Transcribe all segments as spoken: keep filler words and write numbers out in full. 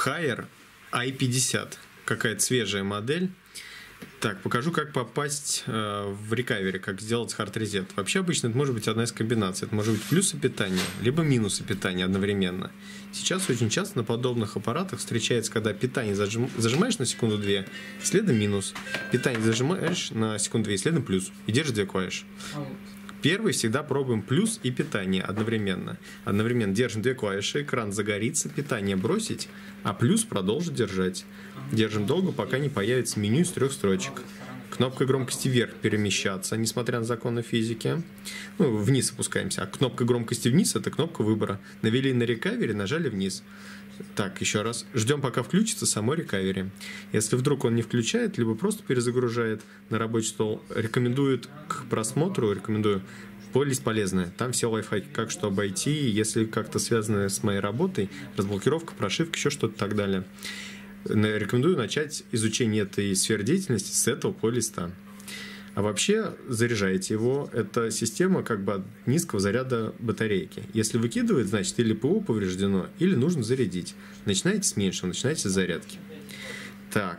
Haier ай пятьдесят. Какая-то свежая модель. Так, покажу, как попасть э, в рекавери, как сделать hard reset. Вообще обычно это может быть одна из комбинаций. Это может быть плюсы питания, либо минусы питания одновременно. Сейчас очень часто на подобных аппаратах встречается, когда питание зажим... зажимаешь на секунду-две, следом минус. Питание зажимаешь на секунду-две, следом плюс. И держишь две клавиши. Первый всегда пробуем плюс и питание одновременно. Одновременно держим две клавиши, экран загорится, питание бросить, а плюс продолжить держать. Держим долго, пока не появится меню из трех строчек. Кнопкой громкости вверх перемещаться, несмотря на законы физики. Ну, вниз опускаемся. А кнопка громкости вниз – это кнопка выбора. Навели на рекавери, нажали вниз. Так, еще раз. Ждем, пока включится само рекавери. Если вдруг он не включает, либо просто перезагружает на рабочий стол, рекомендуют к просмотру, рекомендую плейлист полезная. Там все лайфхаки, как что обойти, если как-то связано с моей работой, разблокировка, прошивка, еще что-то и так далее. Рекомендую начать изучение этой сферы деятельности с этого плейлиста. А вообще заряжаете его. Это система как бы от низкого заряда батарейки. Если выкидывает, значит или ПО повреждено, или нужно зарядить. Начинаете с меньшего, начинаете с зарядки. Так,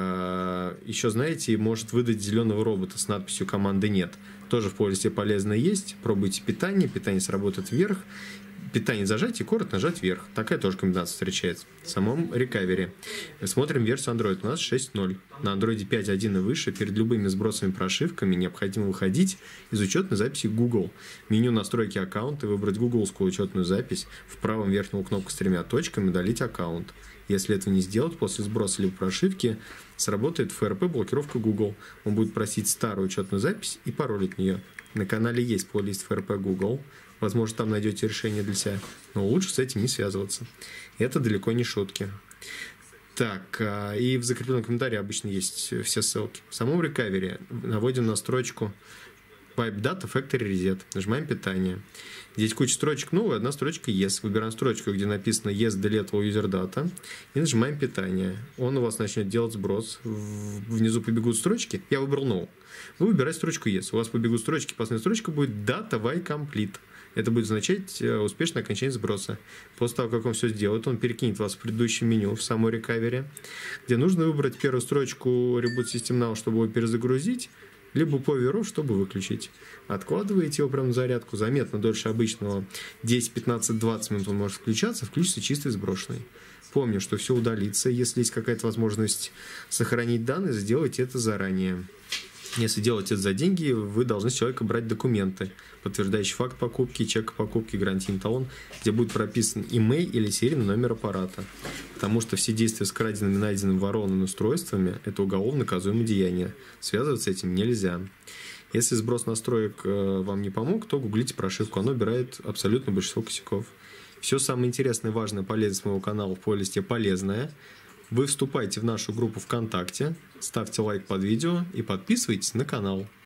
еще знаете, может выдать зеленого робота с надписью «Команды нет». Тоже в плейлисте полезно есть. Пробуйте питание, питание сработает вверх. Питание зажать и коротко нажать вверх. Такая тоже комбинация встречается. В самом рекавери. Смотрим версию Android. У нас шесть ноль. На Android пять точка один и выше перед любыми сбросами прошивками необходимо выходить из учетной записи Google. Меню настройки аккаунта, выбрать гугловскую учетную запись. В правом верхнем кнопку с тремя точками удалить аккаунт. Если этого не сделать, после сброса либо прошивки сработает эф эр пэ блокировка Google. Он будет просить старую учетную запись и пароль от нее. На канале есть плейлист эф эр пэ Google. Возможно, там найдете решение для себя. Но лучше с этим не связываться. Это далеко не шутки. Так, и в закрепленном комментарии обычно есть все ссылки. В самом рекавере наводим на строчку Pipe Data Factory Reset. Нажимаем питание. Здесь куча строчек новая, одна строчка Yes. Выбираем строчку, где написано Yes Deletable User Data. И нажимаем питание. Он у вас начнет делать сброс. Внизу побегут строчки. Я выбрал No. Вы выбираете строчку Yes. У вас побегут строчки. Последняя строчка будет Data Y Complete. Это будет означать успешное окончание сброса. После того, как он все сделает, он перекинет вас в предыдущее меню, в самой рекавери, где нужно выбрать первую строчку Reboot System Now, чтобы его перезагрузить, либо Power Off, чтобы выключить. Откладываете его прямо на зарядку, заметно дольше обычного, десять, пятнадцать, двадцать минут он может включаться, включится чистый сброшенный. Помню, что все удалится. Если есть какая-то возможность сохранить данные, сделайте это заранее. Если делаете это за деньги, вы должны с человека брать документы, подтверждающие факт покупки, чек покупки, гарантийный талон, где будет прописан имей или серийный номер аппарата. Потому что все действия с краденными, найденными, ворованными устройствами – это уголовно наказуемое деяние. Связываться с этим нельзя. Если сброс настроек вам не помог, то гуглите прошивку, она убирает абсолютно большинство косяков. Все самое интересное, важное, полезное с моего канала в плейлисте полезное. Вы вступайте в нашу группу ВКонтакте, ставьте лайк под видео и подписывайтесь на канал.